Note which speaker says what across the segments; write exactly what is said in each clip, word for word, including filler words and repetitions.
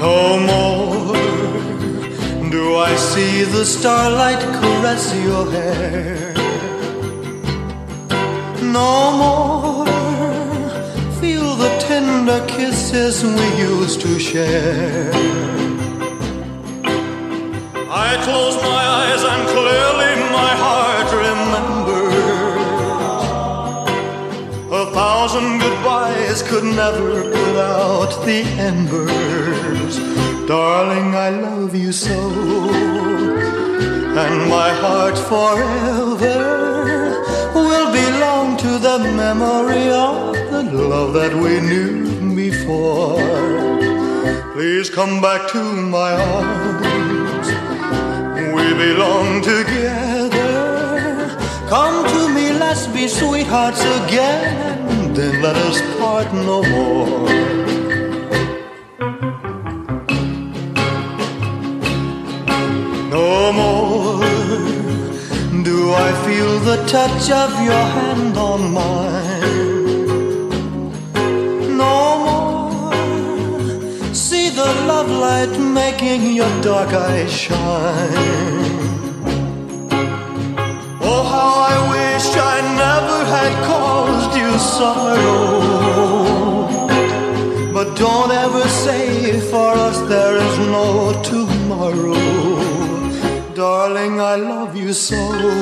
Speaker 1: No more do I see the starlight caress your hair. No more feel the tender kisses we used to share. I close my eyes and clearly my heart remembers. A thousand goodbyes could never put out the embers. Darling, I love you so, and my heart forever will belong to the memory of the love that we knew before. Please come back to my arms. We belong together. Come to me, let's be sweethearts again, then let us part no more. No more do I feel the touch of your hand on mine. No more see the love light making your dark eyes shine. Oh, how I wish I never had caused you sorrow. But don't ever say for us there is no tomorrow. Darling, I love you so,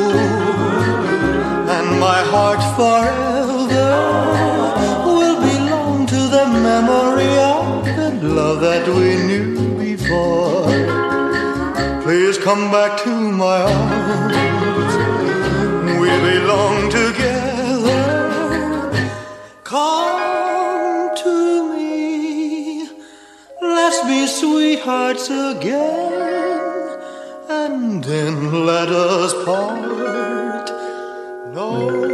Speaker 1: and my heart forever will belong to the memory of the love that we knew before. Please come back to my arms. We belong together. Come to me, let's be sweethearts again, and then let us part no